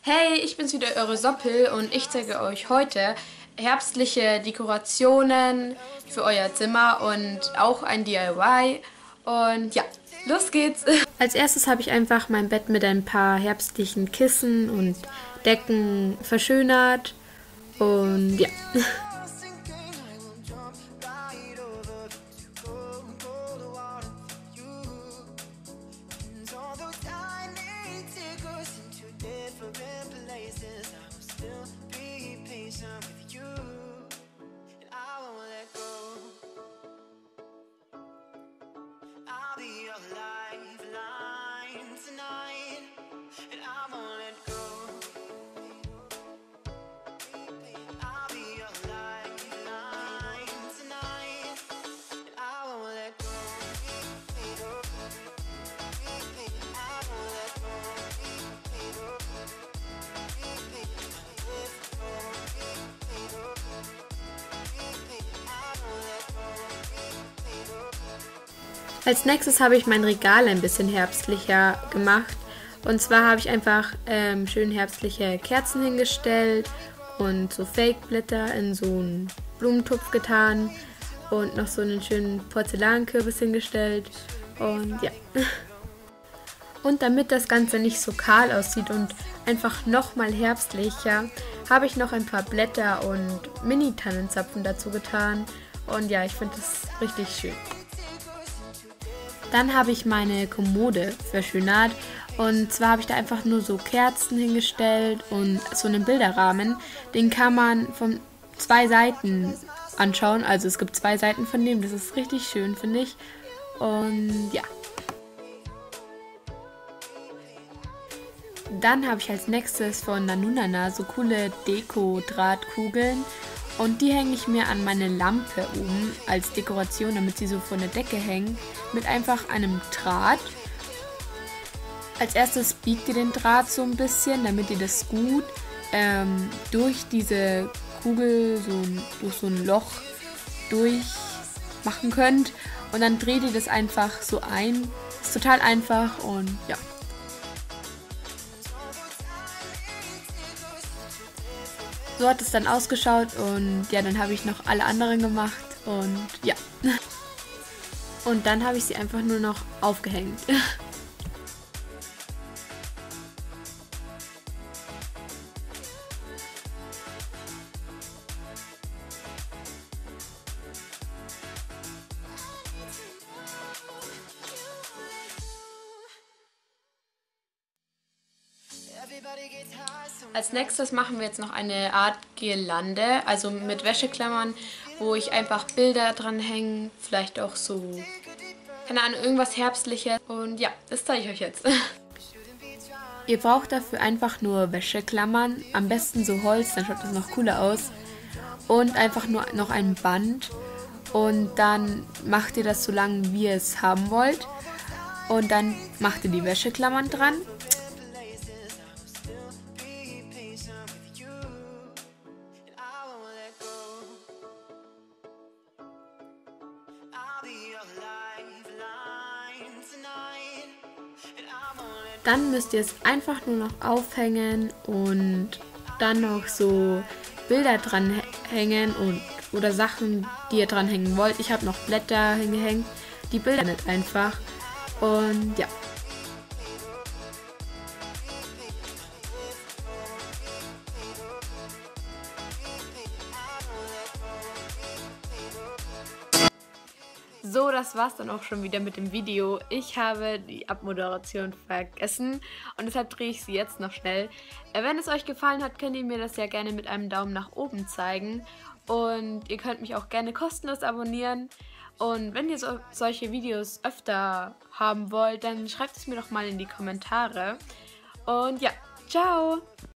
Hey, ich bin's wieder, eure Soppel, und ich zeige euch heute herbstliche Dekorationen für euer Zimmer und auch ein DIY. Und ja, los geht's! Als erstes habe ich einfach mein Bett mit ein paar herbstlichen Kissen und Decken verschönert und ja. Als nächstes habe ich mein Regal ein bisschen herbstlicher gemacht. Und zwar habe ich einfach schön herbstliche Kerzen hingestellt und so Fake-Blätter in so einen Blumentopf getan und noch so einen schönen Porzellankürbis hingestellt. Und ja. Und damit das Ganze nicht so kahl aussieht und einfach nochmal herbstlicher, habe ich noch ein paar Blätter und Mini-Tannenzapfen dazu getan. Und ja, ich finde das richtig schön. Dann habe ich meine Kommode verschönert, und zwar habe ich da einfach nur so Kerzen hingestellt und so einen Bilderrahmen. Den kann man von 2 Seiten anschauen, also es gibt 2 Seiten von dem, das ist richtig schön, finde ich. Und ja. Dann habe ich als nächstes von Nanunana so coole Deko-Drahtkugeln. Und die hänge ich mir an meine Lampe oben als Dekoration, damit sie so von der Decke hängt, mit einfach einem Draht. Als erstes biegt ihr den Draht so ein bisschen, damit ihr das gut durch diese Kugel, durch so ein Loch durchmachen könnt. Und dann dreht ihr das einfach so ein. Ist total einfach und ja. So hat es dann ausgeschaut, und ja, dann habe ich noch alle anderen gemacht und ja. Und dann habe ich sie einfach nur noch aufgehängt. Als nächstes machen wir jetzt noch eine Art Girlande, also mit Wäscheklammern, wo ich einfach Bilder dran hänge, vielleicht auch so, keine Ahnung, irgendwas Herbstliches. Und ja, das zeige ich euch jetzt. Ihr braucht dafür einfach nur Wäscheklammern, am besten so Holz, dann schaut das noch cooler aus. Und einfach nur noch ein Band, und dann macht ihr das so lang, wie ihr es haben wollt. Und dann macht ihr die Wäscheklammern dran. Dann müsst ihr es einfach nur noch aufhängen und dann noch so Bilder dran hängen oder Sachen, die ihr dran hängen wollt. Ich habe noch Blätter hingehängt, die Bilder nicht einfach, und ja. So, das war's dann auch schon wieder mit dem Video. Ich habe die Abmoderation vergessen und deshalb drehe ich sie jetzt noch schnell. Wenn es euch gefallen hat, könnt ihr mir das ja gerne mit einem Daumen nach oben zeigen. Und ihr könnt mich auch gerne kostenlos abonnieren. Und wenn ihr solche Videos öfter haben wollt, dann schreibt es mir doch mal in die Kommentare. Und ja, ciao!